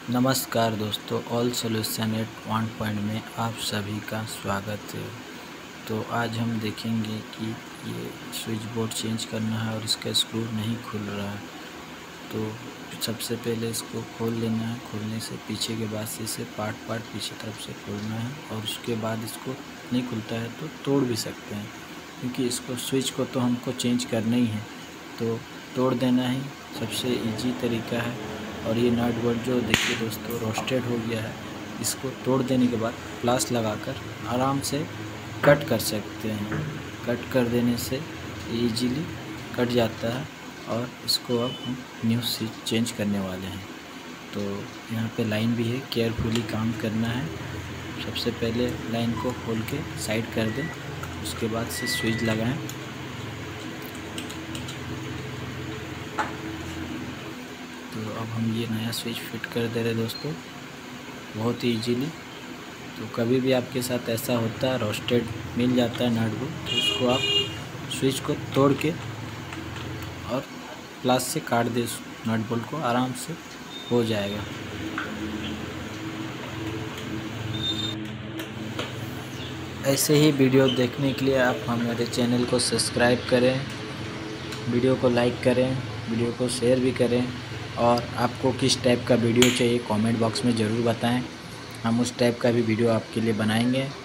नमस्कार दोस्तों, all solution at one point में आप सभी का स्वागत है। तो आज हम देखेंगे कि ये स्विच बोर्ड चेंज करना है और इसका स्क्रू नहीं खुल रहा है। तो सबसे पहले इसको खोल लेना है। खोलने से पीछे के बाद से इसे पार्ट पीछे तरफ से खोलना है और उसके बाद इसको नहीं खुलता है तो तोड़ भी सकते हैं, क्योंकि इसको स्विच को तो हमको चेंज करना ही है, तो तोड़ देना ही सबसे इजी तरीका है। और ये नट बोल्ट जो देखिए दोस्तों रोस्टेड हो गया है, इसको तोड़ देने के बाद प्लास लगाकर आराम से कट कर सकते हैं। कट कर देने से इजीली कट जाता है और इसको अब हम न्यू स्विच चेंज करने वाले हैं। तो यहाँ पे लाइन भी है, केयरफुली काम करना है। सबसे पहले लाइन को खोल के साइड कर दें, उसके बाद से स्विच लगाएं। तो अब हम ये नया स्विच फिट कर दे रहे दोस्तों, बहुत ही इजीली। तो कभी भी आपके साथ ऐसा होता है, रोस्टेड मिल जाता है नट बोल्ट, तो उसको आप स्विच को तोड़ के और प्लास से काट दे नट बोल्ट को, आराम से हो जाएगा। ऐसे ही वीडियो देखने के लिए आप हमारे चैनल को सब्सक्राइब करें, वीडियो को लाइक करें, वीडियो को शेयर भी करें। और आपको किस टाइप का वीडियो चाहिए कमेंट बॉक्स में ज़रूर बताएं, हम उस टाइप का भी वीडियो आपके लिए बनाएंगे।